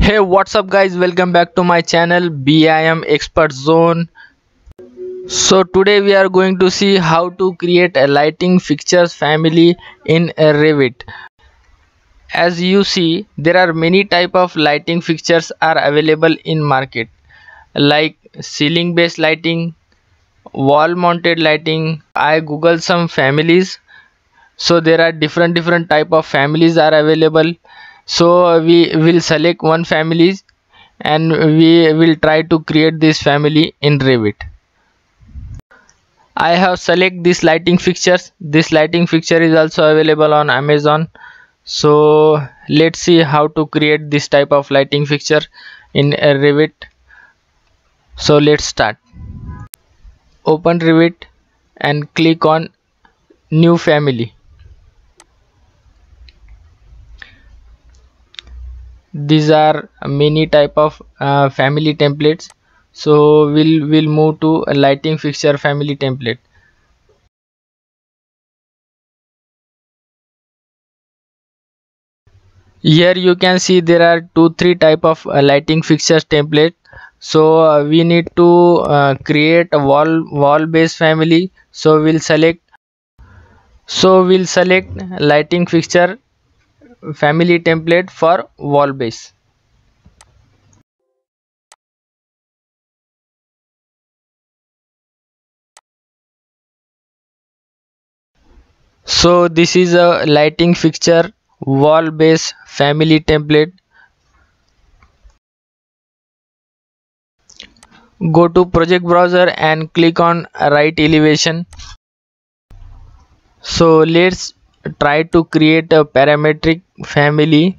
Hey, what's up guys, welcome back to my channel BIM Expert Zone. So today we are going to see how to create a lighting fixtures family in Revit. As you see, there are many type of lighting fixtures are available in market, like ceiling based lighting, wall mounted lighting. I googled some families, so there are different type of families are available. So we will select one family and we will try to create this family in Revit. I have select this lighting fixtures. This lighting fixture is also available on Amazon. So let's see how to create this type of lighting fixture in Revit. So let's start. Open Revit and click on new family. These are many type of family templates, so we'll move to a lighting fixture family template. Here you can see there are 2-3 type of lighting fixtures template. So we need to create a wall based family. So we'll select lighting fixture family template for wall base. So this is a lighting fixture wall base family template. Go to project browser and click on right elevation. So let's try to create a parametric family.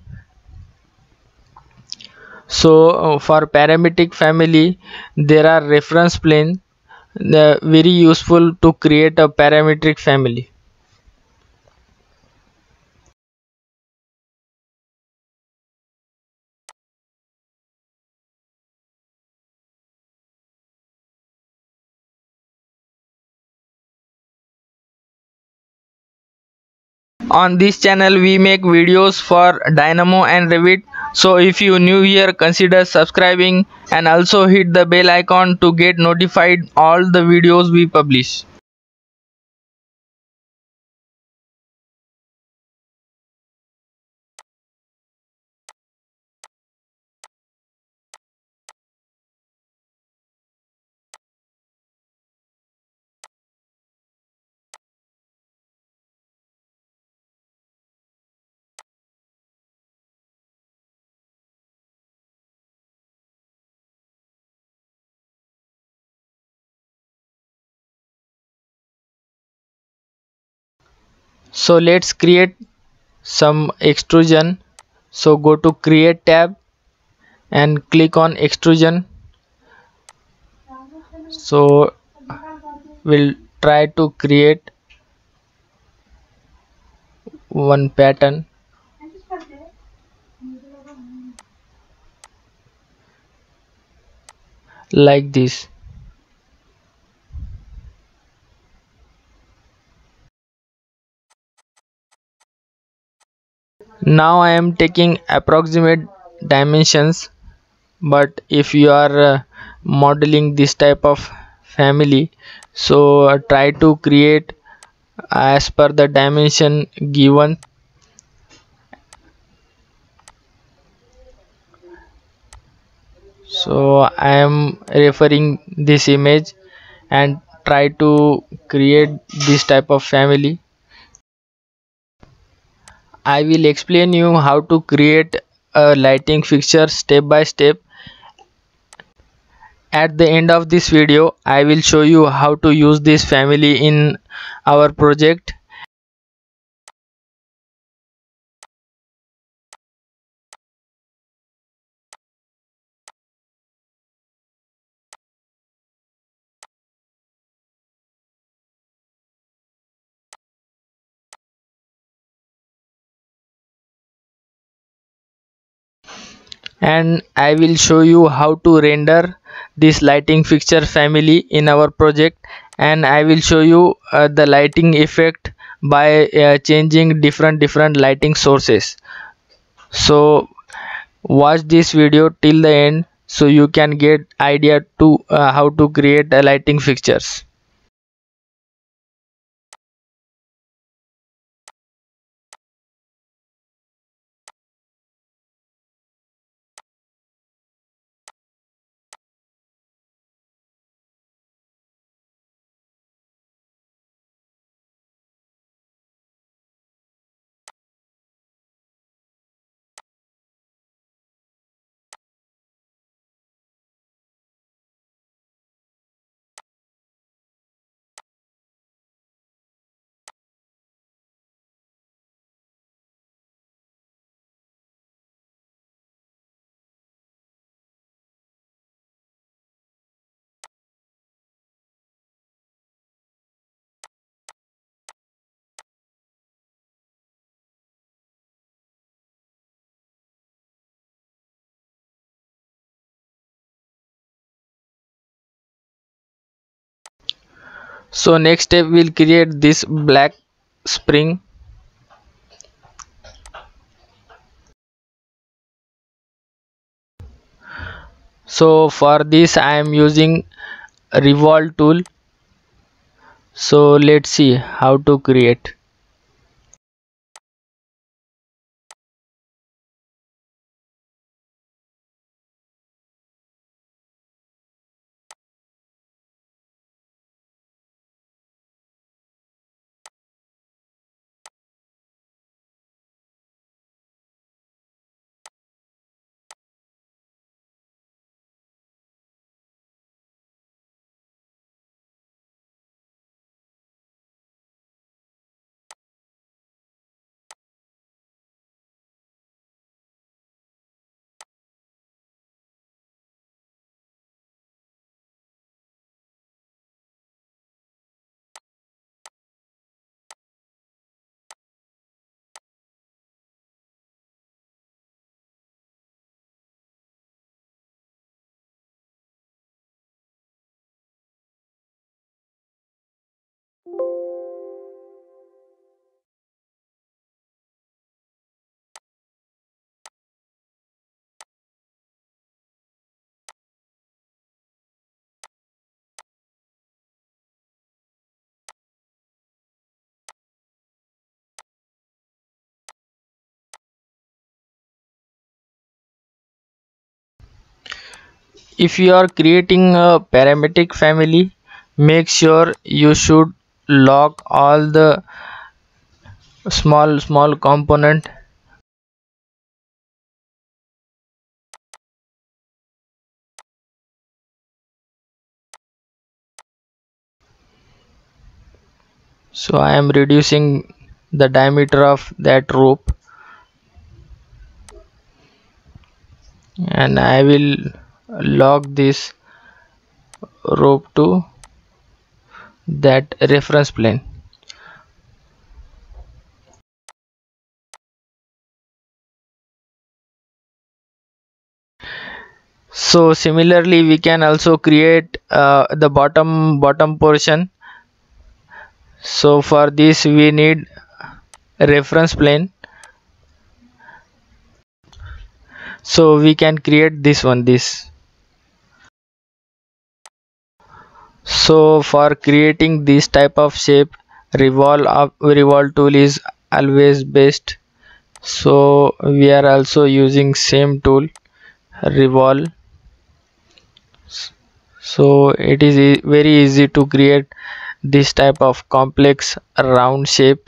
So for parametric family there are reference plane, very useful to create a parametric family. On this channel we make videos for Dynamo and Revit. So if you new here, consider subscribing and also hit the bell icon to get notified all the videos we publish. So let's create some extrusion. So go to create tab and click on extrusion. So we'll try to create one pattern like this. Now I am taking approximate dimensions, but if you are modeling this type of family, so try to create as per the dimension given. So I am referring this image and try to create this type of family. I will explain you how to create a lighting fixture step by step. At the end of this video I will show you how to use this family in our project. And I will show you how to render this lighting fixture family in our project, and I will show you the lighting effect by changing different lighting sources. So watch this video till the end so you can get idea to how to create a lighting fixtures. So next step, we'll create this black spring. So for this I am using revolve tool. So let's see how to create. If you are creating a parametric family, make sure you should lock all the small component. So I am reducing the diameter of that rope, and I will lock this rope to that reference plane. So similarly we can also create the bottom portion. So for this we need a reference plane, so we can create this. So for creating this type of shape, revolve tool is always best. So we are also using same tool, revolve. So it is very easy to create this type of complex round shape.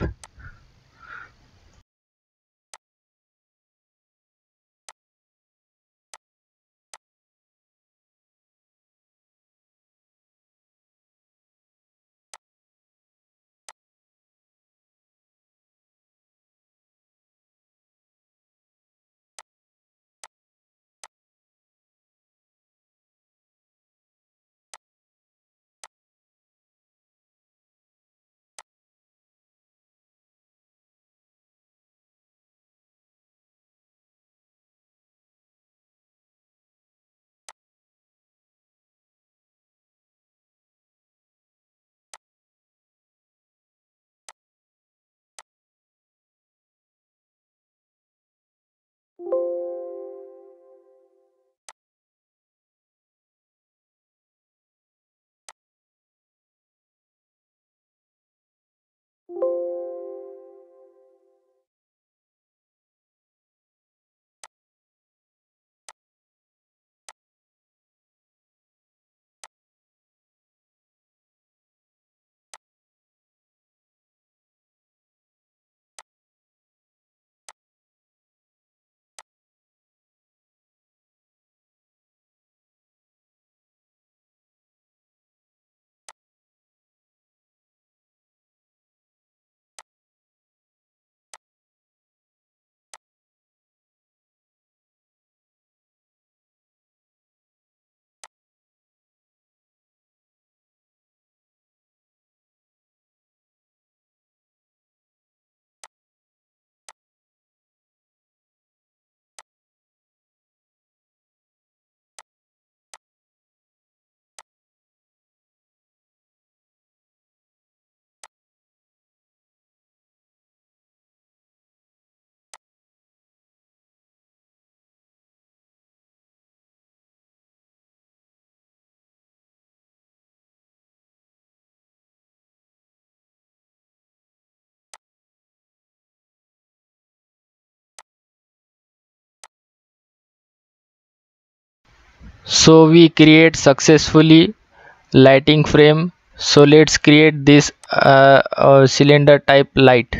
So we create successfully lighting frame. So let's create this cylinder type light.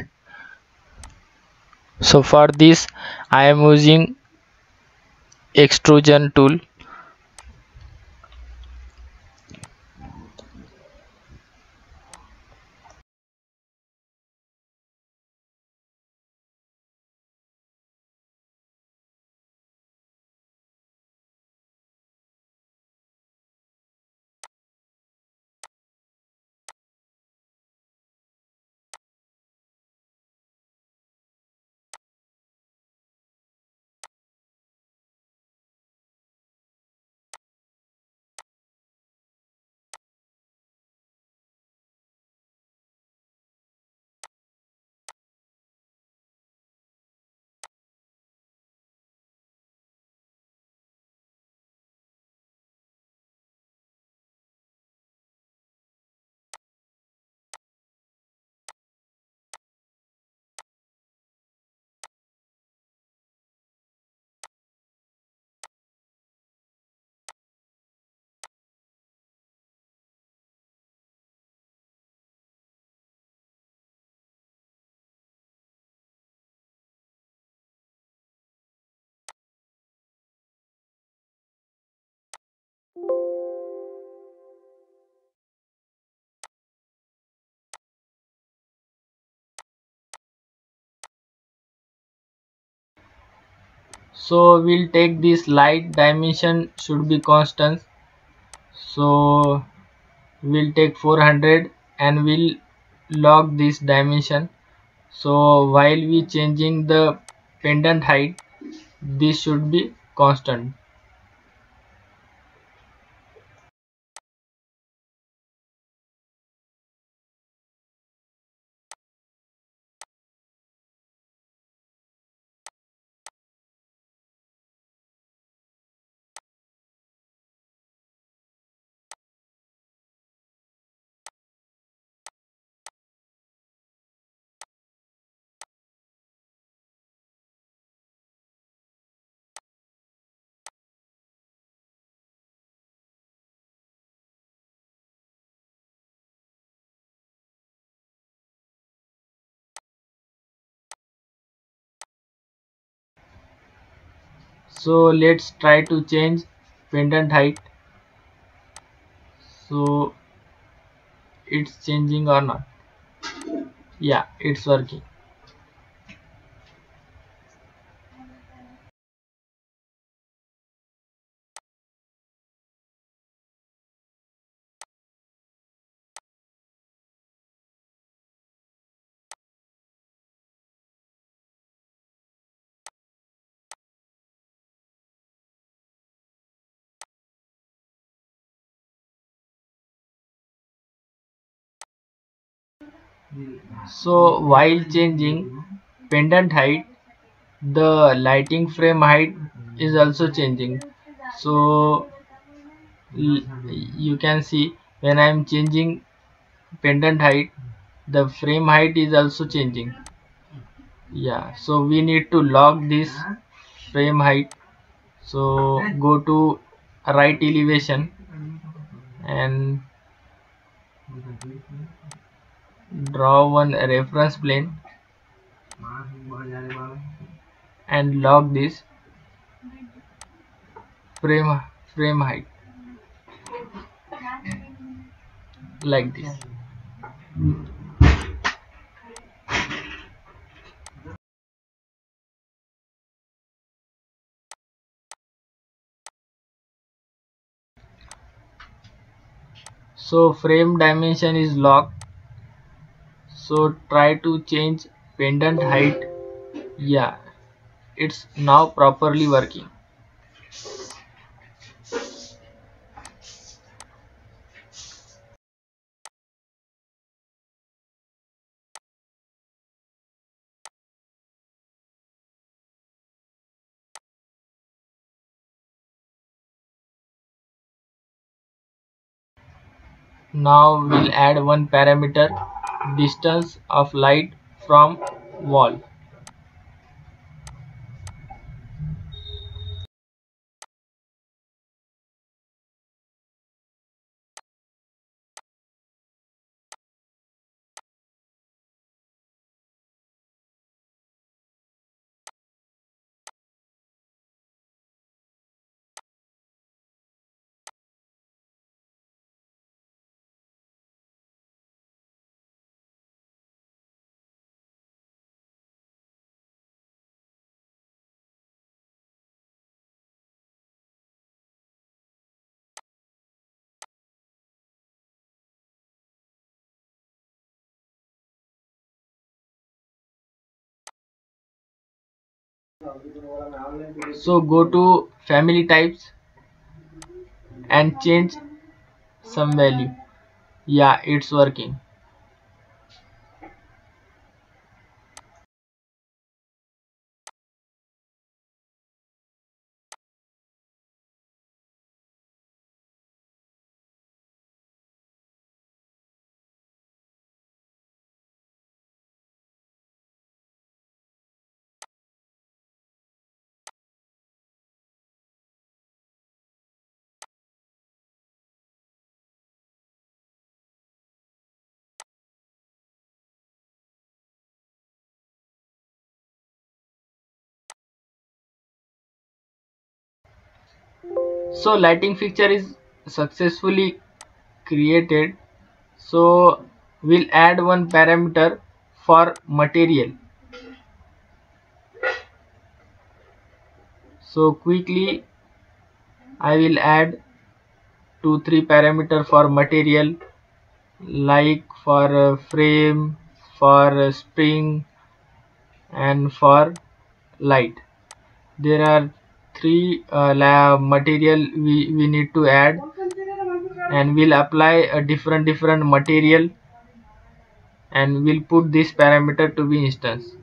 So for this I am using extrusion tool. So we'll take this light dimension should be constant. So we'll take 400 and we'll log this dimension. So while we changing the pendant height, this should be constant. So let's try to change pendant height. So it's changing or not? Yeah, it's working. So while changing pendant height, the lighting frame height is also changing. So you can see when I am changing pendant height, the frame height is also changing. Yeah, so we need to log this frame height. So go to right elevation and draw one reference plane and log this frame height like this. So frame dimension is locked. So try to change pendant height. Yeah, it's now properly working. Now we'll add one parameter, distance of light from wall. So go to family types and change some value. Yeah, it's working. So lighting fixture is successfully created. So we'll add one parameter for material. So quickly I will add 2 3 parameter for material, like for frame, for spring, and for light. There are three material we need to add, and we'll apply a different material, and we'll put this parameter to be instance.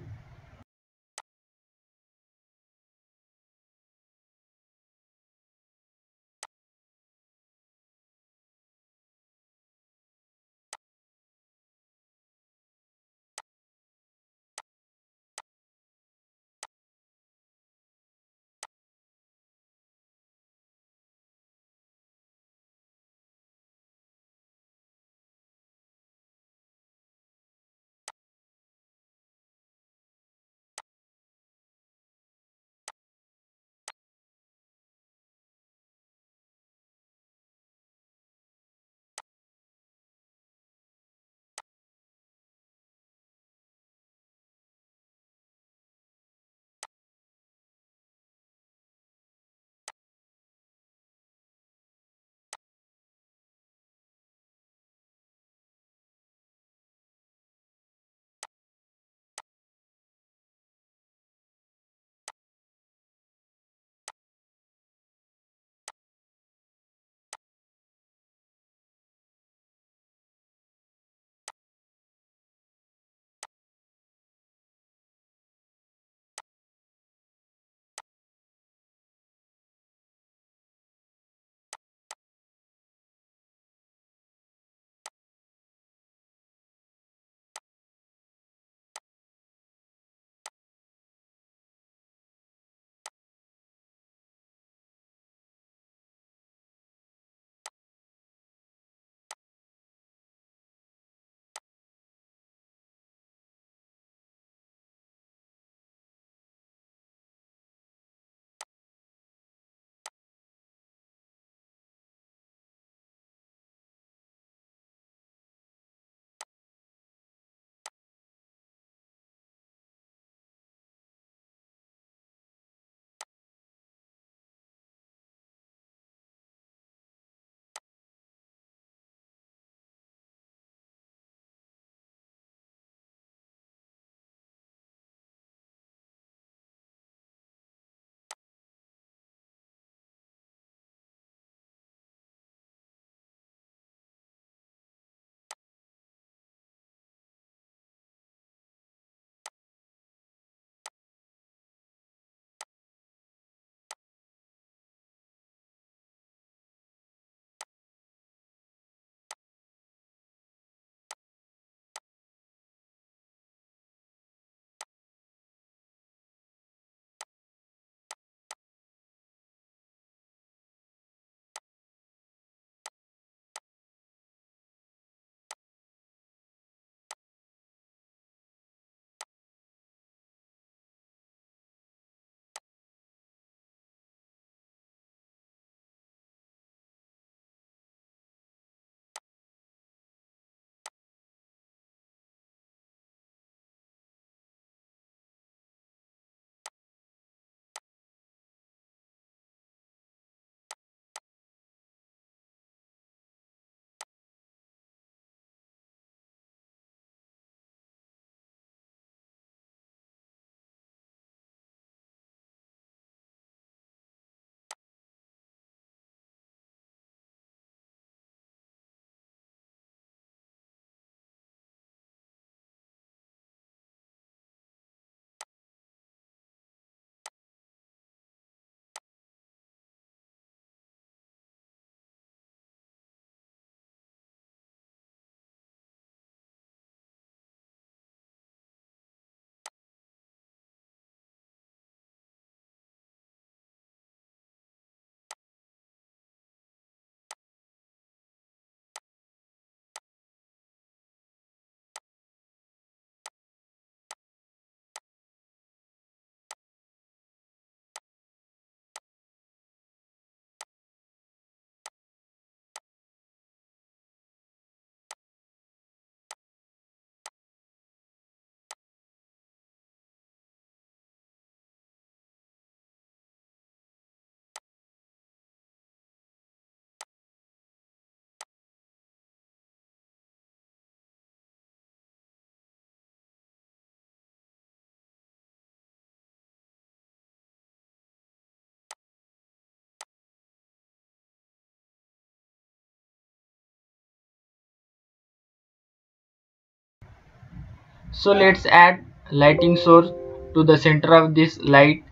So let's add lighting source to the center of this light.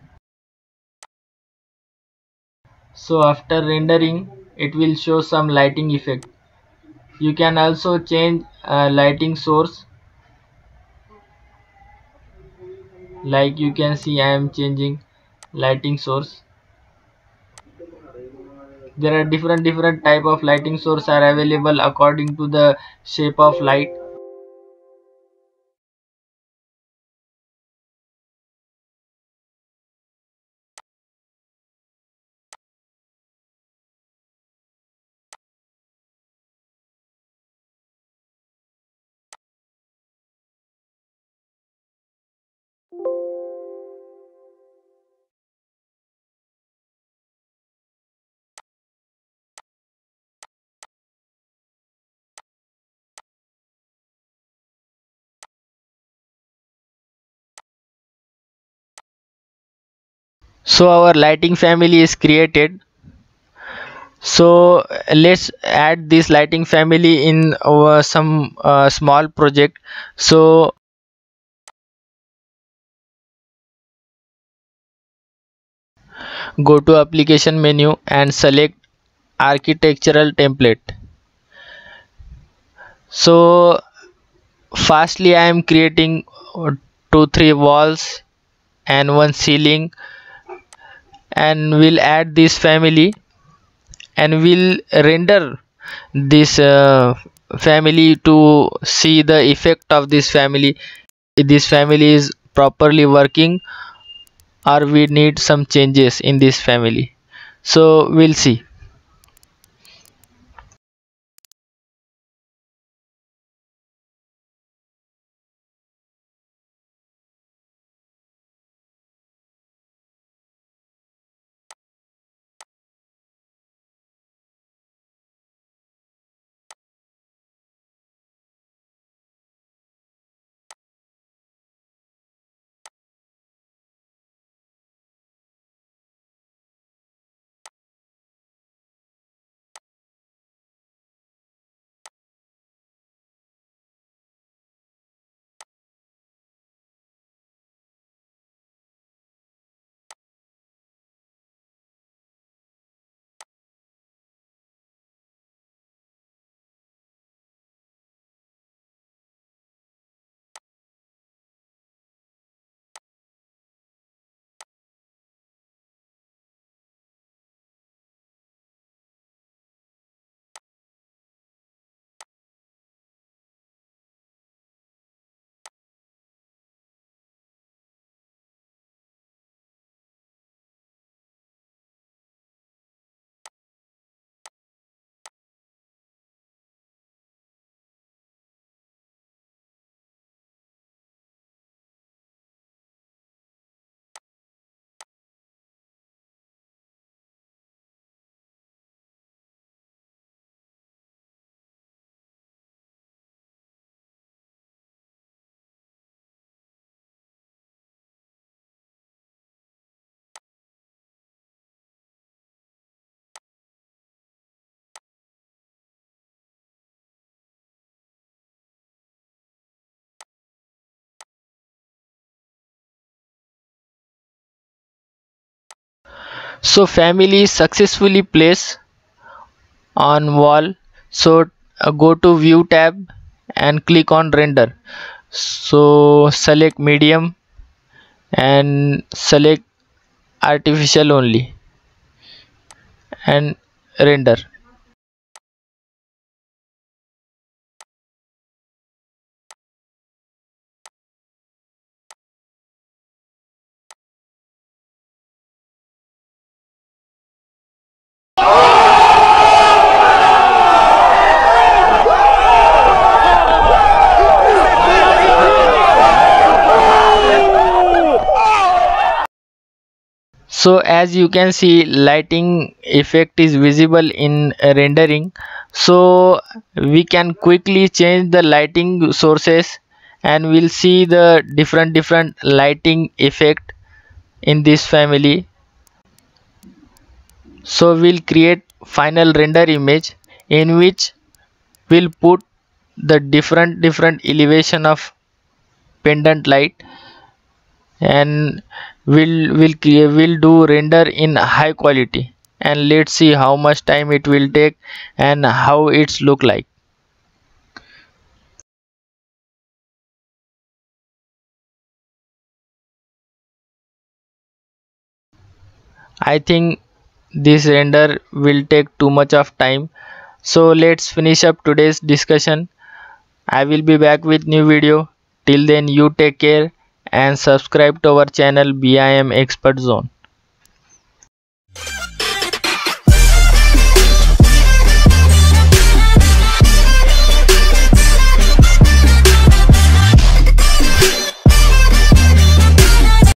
So after rendering, it will show some lighting effect. You can also change lighting source, like you can see I am changing lighting source. There are different type of lighting source are available according to the shape of light. So our lighting family is created. So let's add this lighting family in our some small project. So go to application menu and select architectural template. So firstly I am creating 2 3 walls and one ceiling, and we'll add this family and we'll render this family to see the effect of this family, if this family is properly working or we need some changes in this family. So we'll see. So family is successfully placed on wall. So go to view tab and click on render. So select medium and select artificial only and render. So as you can see, lighting effect is visible in rendering. So we can quickly change the lighting sources and we'll see the different lighting effect in this family. So we'll create final render image in which we'll put the different elevation of independent light, and will do render in high quality, and let's see how much time it will take and how it's look like. I think this render will take too much of time, so let's finish up today's discussion. I will be back with new video. Till then, you take care and subscribe to our channel BIM Expert Zone.